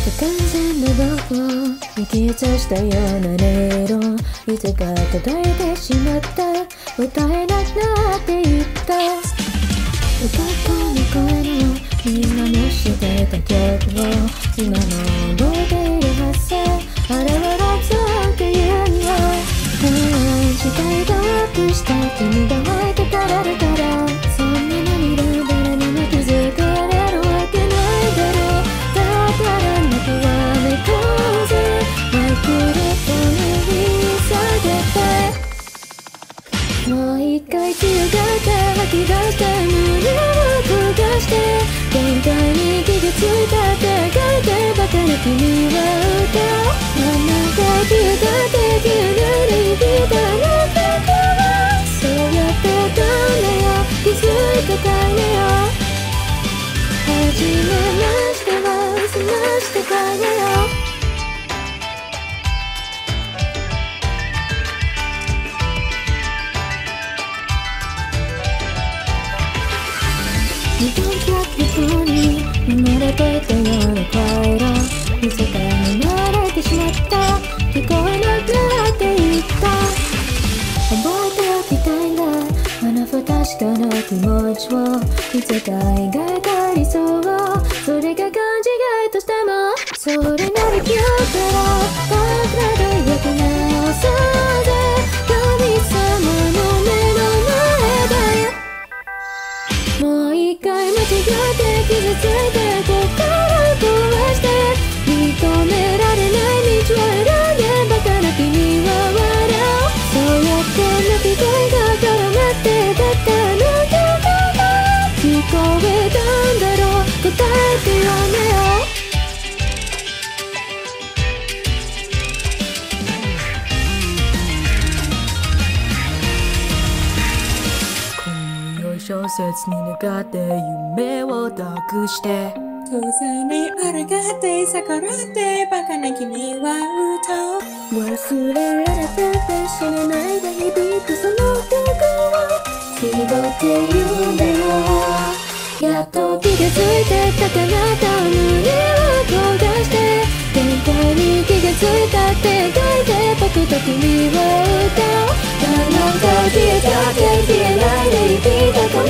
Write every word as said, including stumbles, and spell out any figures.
不完全な僕を生き写したような音色、いつか届いてしまった、歌えなくなっていった。歌子の声のみんなも知ってた曲を今も覚えているはずさ。あれはラブソングっていうには、うん、視界がアップした君が入ってたられたら、そんな涙誰にも気づかれるわけないだろう。だから泣きわめこうぜ、マイクロフォンに下げて、もう一回強がって吐き出して胸を焦がして、限界に気がついたって書いてバカな君は歌う。何回強がって消えないで生きたなってから、そうやってダメよ、気づいてたねよ。初めましては済ましてたねよ。無観客に生まれていたような声が異世界に生まれてしまった、聞こえなくなっていった。覚えておきたいんだ、あの不確かな気持ちを、いつか描いた理想を、それが勘違いとしてもそれなりきゃったら、僕らでよく直そうぜ、神様の目の前だよ。もう一回間違って傷ついて心を壊して、認められない道を選んでバカな君は笑う。そうやって泣き声が絡まってたったの曲が聞こえたんだろう、答えてよねよ。小説に願って夢を託して、 当然にあらがって逆らってバカな君は歌う。 忘れられてて死ねないで響くその曲を希望って言うんだよ。やっと気がついて高鳴った胸を焦がして、限界に気がついたって書いて僕と君は歌う。何回消えたって消えないで生きた